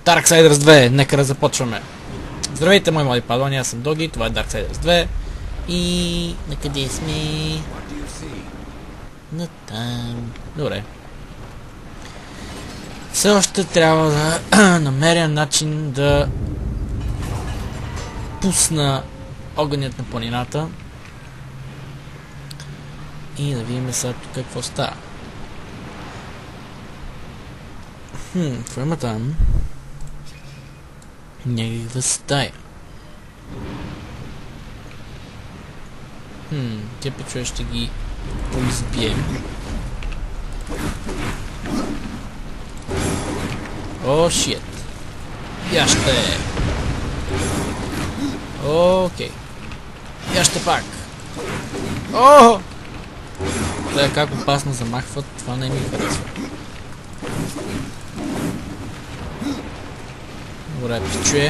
Darksiders 2, нека да започваме. Здравейте, мои млади падлани, аз съм Доги, това е Darksiders 2. И... на къде сме? Натам. Добре. Все още трябва да намеря начин да пусна огънят на планината. И да видим сега тук какво става. Какво има там? Някаква стая. Тия печове ще ги поизбием. О, шит. Я ще. Окей. Я ще пак. О! Гледа как опасно замахват, това не ми харесва. Добре, пичуе.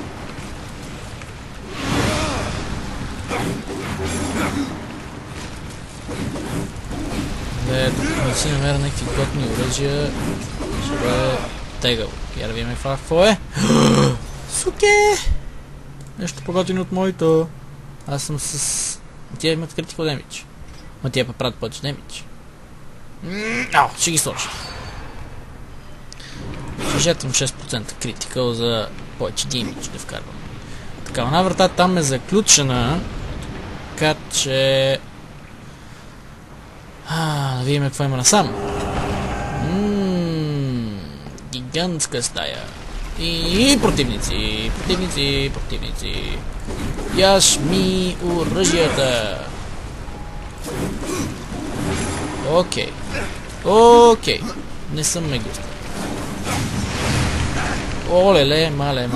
Да си намеря някакви готни оръжия. Ще бъде тегъл. Я да видим какво е. Суке! Нещо по-готино от моето. Аз съм с... Тия имат critical damage. Но тия правят повече damage. Ще ги сложа. Ще жетвам 6% critical за повече damage да вкарвам. Така, една врата там е заключена. Така че... да видим какво има насам. Гигантска стая. И противници, противници. Яш ми оръжията. Окей. Не съм мегист. Олеле, мале.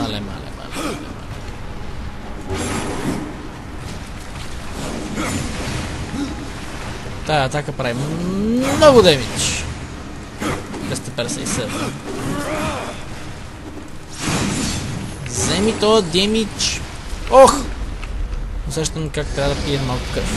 Тая атака прави много демидж. 257. Вземи то демидж. Ох! Усещам как трябва да пием малко кръв.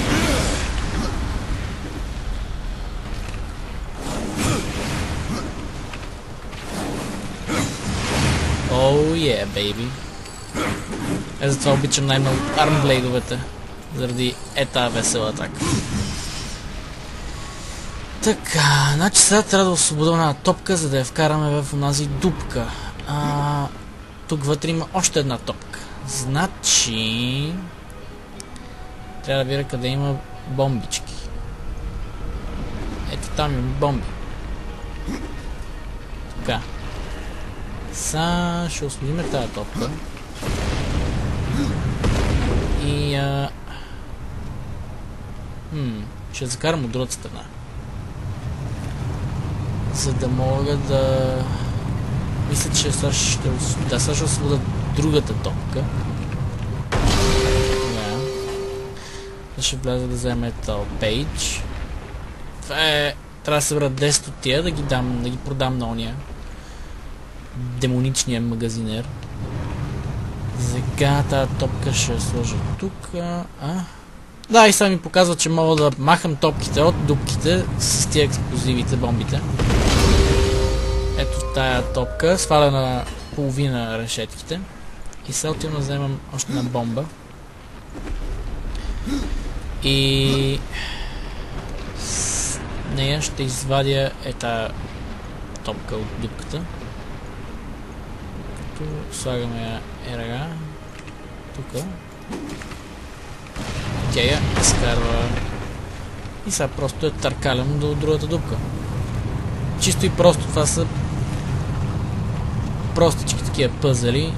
Oh yeah, baby. Затова обичам най-много армблейдовете. Заради тази весела атака. Така, значи сега трябва да освободя една топка, за да я вкараме в онази дупка. Тук вътре има още една топка. Значи... трябва да видя къде има бомбички. Ето там има бомби. Така. Сега ще освободим тази топка. И... ще закарам от другата страна. За да мога да... Мисля, че сега ще освобода другата топка. Да ще вляза да взема този пейдж. Това е... трябва да събера 10 от тия, да ги продам на ония демоничния магазинер. Сега тази топка ще я сложа тук. Да, и сега ми показва, че мога да махам топките от дупките с тия експлозивите, бомбите. Ето тая топка, сваля на половина решетките. И сега отивам да вземам още една бомба. И... с нея ще извадя тая топка от дупката. Като слагаме ръга. Тук. Тя я изкарва. И сега просто я търкалям до другата дупка. Чисто и просто това са простички такива пъзели.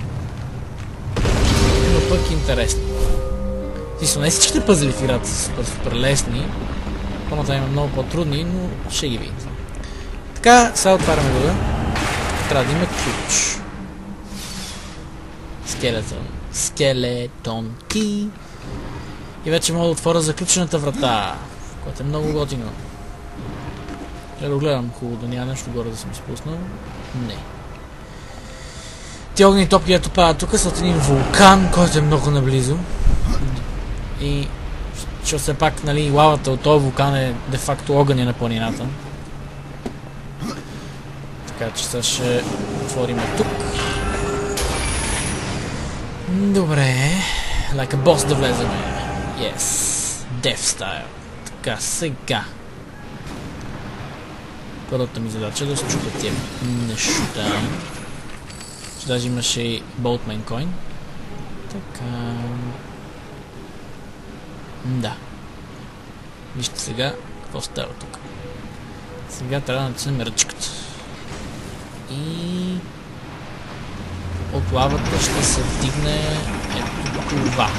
Но пък интересни. Тисто, не всичките пъзели в играта са супер лесни. По-натам има много по-трудни, но ще ги видите. Така, сега отваряме друга. Трябва да има ключ. Скелетон ки. И вече мога да отворя заключената врата, което е много готино. Трябва да гледам хубаво, да няма нещо горе да съм изпуснал. Не. Ти огнени топки, ето падат тук, са от един вулкан, който е много наблизо. И... че все пак, нали, лавата от този вулкан е де-факто огъня на планината. Така че сега ще отворим тук. Добре. Like a boss да влеземе. Yes. Death style. Така, сега. Първата ми задача е да счупя тия неща. Че даже имаше и Boltman Coin. Така. Да. Вижте сега какво става тук. Сега трябва да натиснем ръчката. И от лавата ще се вдигне ето това.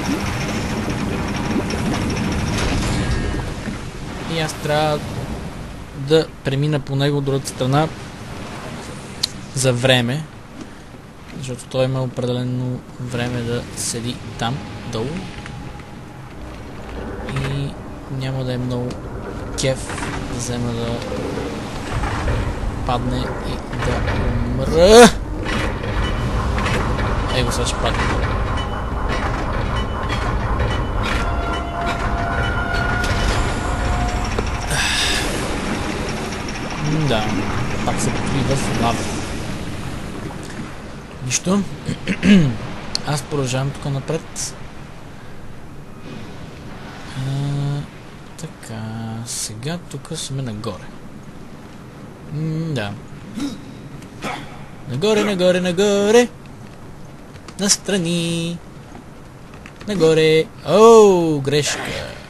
И аз трябва да премина по него от другата страна за време. Защото той има определено време да седи там, долу. И няма да е много кеф да взема да падне и да умра. Его сега ще падне. Да, пак се потви в лава. Нищо. Аз продължавам тук напред. Така, сега тук сме нагоре. Да. Нагоре, нагоре, нагоре. Настрани. Нагоре. Оу, грешка.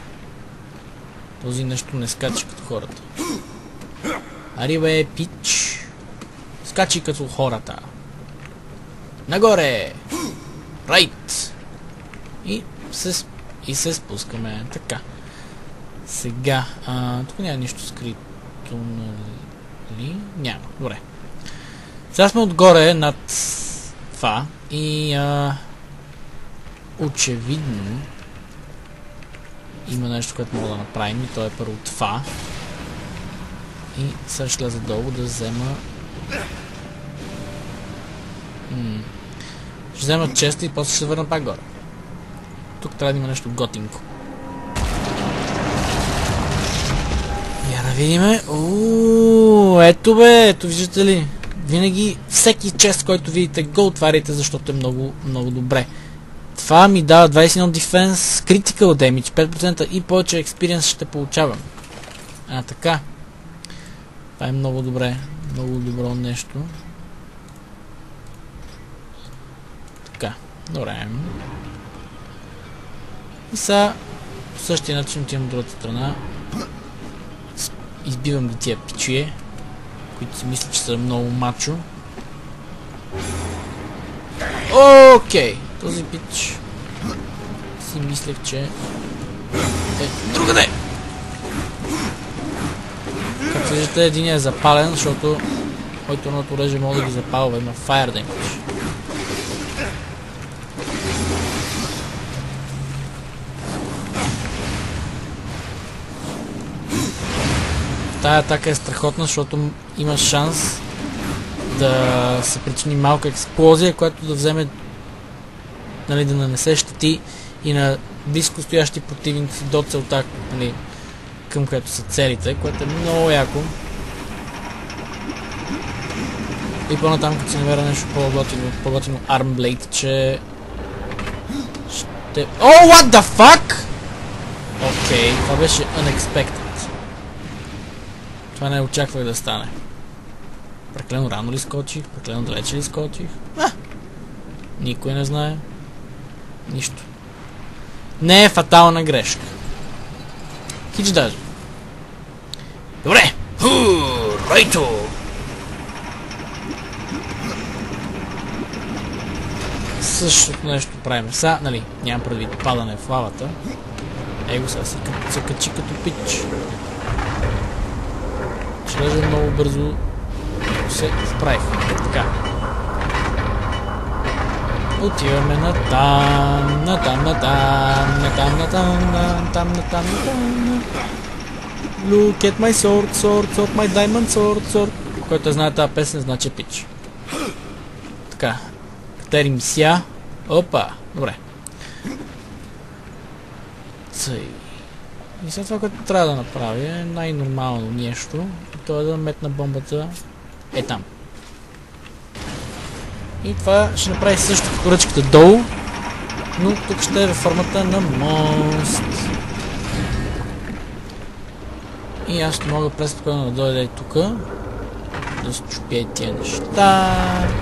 Този нещо не скача като хората. Ари бе, пич. Скачи като хората. Нагоре. Райт. И се спускаме. Така. Сега. Тук няма нищо скрито, нали? Няма. Добре. Сега сме отгоре над това и очевидно има нещо, което мога да направим и то е първо това. И сега ще ляза долу да взема... Ще взема честа и после ще се върна пак горе. Тук трябва да има нещо готинко. Я да видиме. Ето бе, ето виждате ли. Винаги всеки чест, който видите, го отваряйте, защото е много, много добре. Това ми дава 21 Defense, Critical Damage, 5% и повече Experience ще получавам. Така. Това е много добре. Много добро нещо. Така. Добре. И сега по същия начин отивам от другата страна. Избивам ги тия пичуе, които си мисля, че са много мачо. Окей. Този пич си мислех, че е другаде. Както виждате, един е запален, защото който едното оръжие може да ги запалва, има Fire Damage. Тая атака е страхотна, защото има шанс да се причини малка експлозия, която да вземе, нали, да нанесе щети и на близко стоящи противници до целта, нали, към която са целите, което е много яко. И по-натам, като се намеря нещо по-готино Armblade, че ще... what the fuck? Окей, това беше unexpected. Това не очаквах да стане. Преклено рано ли скочих? Преклено далече ли скочих? Никой не знае. Нищо. Не е фатална грешка. Хич даже. Добре! Райто! Същото нещо правим. Сега, нали, нямам предвид падане в лавата. Его сега се качи като пич. Ще лежа много бързо се справих. Така. Отиваме натам, натам, натам, натам, натам, натам, натам, натам. Look at my sword, sword, sword, my diamond sword, sword. Който знае тази песен, значи пич. Така. Катерим ся. Опа. Добре. Цъй. И след това, което трябва да направя, е най-нормално нещо. И то е да метна бомбата там. И това ще направи също като ръчката долу, но тук ще е във формата на мост. И аз ще мога преспокойно да дойда и тук, да счупя и тия неща.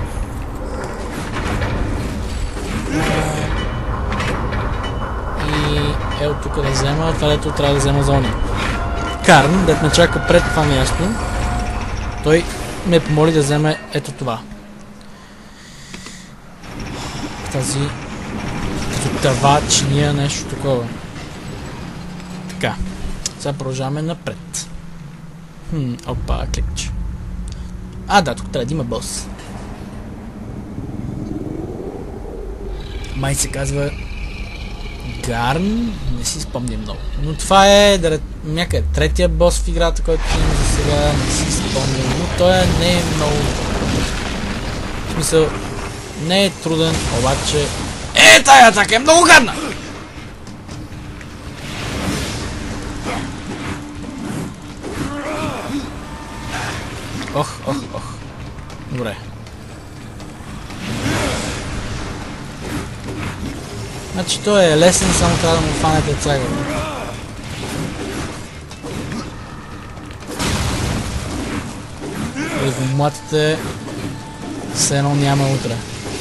И ето тук да взема, това дето трябва да взема за оня. Карн, дето ме чака пред това място, той ме помоли да вземе ето това. Тази като тъва, чиния, нещо такова. Така. Сега продължаваме напред. Опа, кликче. Да, тук трябва да има бос. Май се казва Гарн, не си спомням много. Но това е някъде третия бос в играта, който имам за сега, не си спомням, но той не е много. В смисъл, не е труден, обаче... Тая атака е много гадна! Ох. Добре. Значи той е лесен, само трябва да му фанете цяга. И го млатите, все едно няма утре.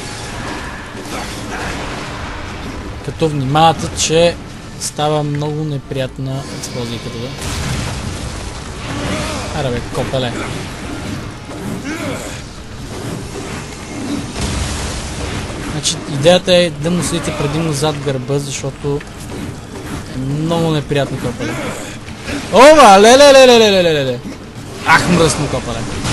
Като внимавате, че става много неприятна експлозийката. Аре бе, копеле. Значи идеята е да му седите предимно зад гърба, защото е много неприятно копеле. Ова, леле! Ах, мръсно копеле.